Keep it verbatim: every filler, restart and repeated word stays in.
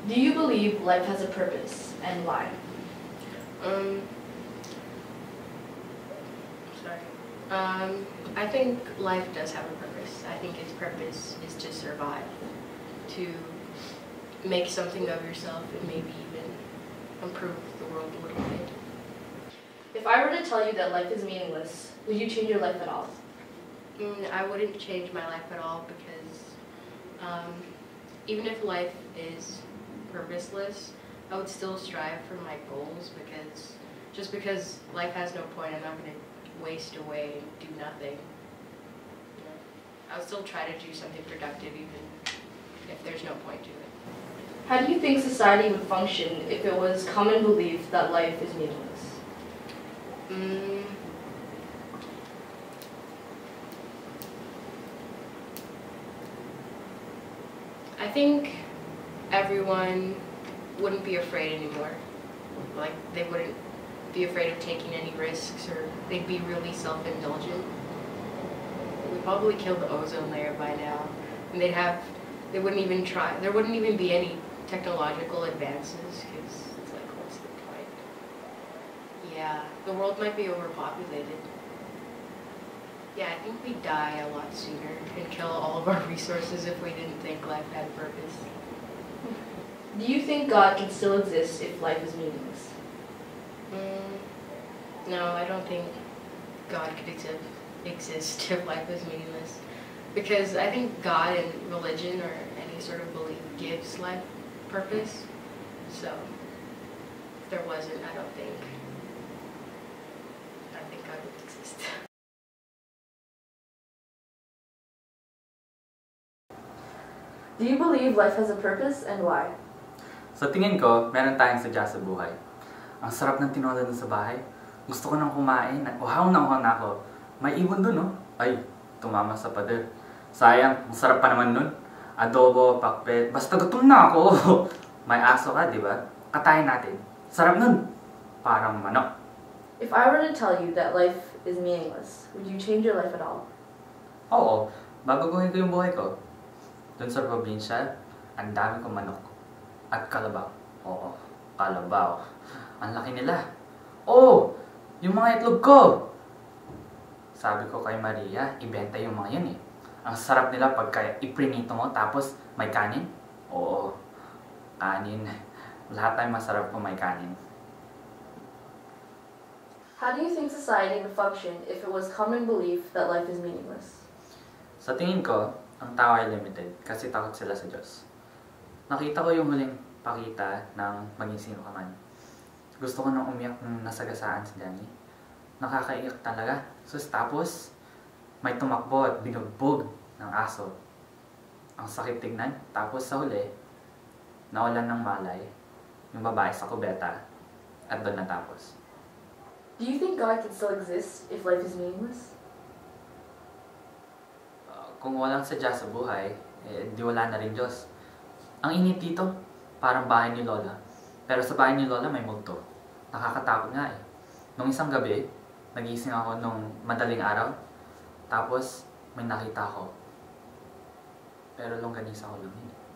Do you believe life has a purpose, and why? Um, sorry. Um, I think life does have a purpose. I think its purpose is to survive, to make something of yourself, and maybe even improve the world a little bit. If I were to tell you that life is meaningless, would you change your life at all? Mm, I wouldn't change my life at all because um, even if life is purposeless, I would still strive for my goals because just because life has no point, I'm not going to waste away and do nothing. You know, I would still try to do something productive even if there's no point to it. How do you think society would function if it was common belief that life is meaningless? Mm. I think everyone wouldn't be afraid anymore. Like, they wouldn't be afraid of taking any risks, or they'd be really self-indulgent. We'd probably kill the ozone layer by now, and they'd have, they wouldn't even try, there wouldn't even be any technological advances, because it's like, what's the point? Yeah, the world might be overpopulated. Yeah, I think we'd die a lot sooner and kill all of our resources if we didn't think life had a purpose. Do you think God can still exist if life is meaningless? Mm, no, I don't think God could exist, exist if life was meaningless. Because I think God and religion or any sort of belief gives life purpose. So, if there wasn't, I don't think, I don't think God would exist. Do you believe life has a purpose, and why? Sa tingin ko, meron tayong sadya sa buhay. Ang sarap ng tinola dun sa bahay. Gusto ko nang kumain at uhaw na uhaw na ako. May ibon dun, no? Ay, tumama sa pader. Sayang, ang sarap pa naman nun. Adobo, pakpet, basta gutom na ako. May aso ka, di ba? Katayin natin. Sarap nun. Parang manok. If I were to tell you that life is meaningless, would you change your life at all? Oo, babaguhin ko yung buhay ko. Doon sa probinsya, ang dami kong manok. At kalabaw. Oo, kalabaw. Ang laki nila. Oh, yung mga itlog ko! Sabi ko kay Maria, ibenta yung mga yan eh. Ang sarap nila pagka iprinito mo tapos may kanin. Oo, kanin. Lahat tayo masarap kung may kanin. How do you think society would function if it was common belief that life is meaningless? Sa tingin ko, ang tao ay limited kasi takot sila sa Diyos. Nakita ko yung huling pakita ng maging sino ka man. Gusto ko nang umiyak nung nasagasaan si Danny. Nakakaiyak talaga. So, tapos, may tumakbo at binugbog ng aso. Ang sakit tignan. Tapos sa huli, nawalan ng malay yung babae sa kubeta at doon natapos. Do you think God can still exist if life is meaningless? Uh, kung walang sadya sa buhay, eh, di wala na rin Diyos. Ang init dito, parang bahay ni Lola. Pero sa bahay ni Lola may multo. Nakakatakot nga eh. Nung isang gabi, nagising ako nung madaling araw. Tapos, may nakita ako. Pero longganisa ko lang yun.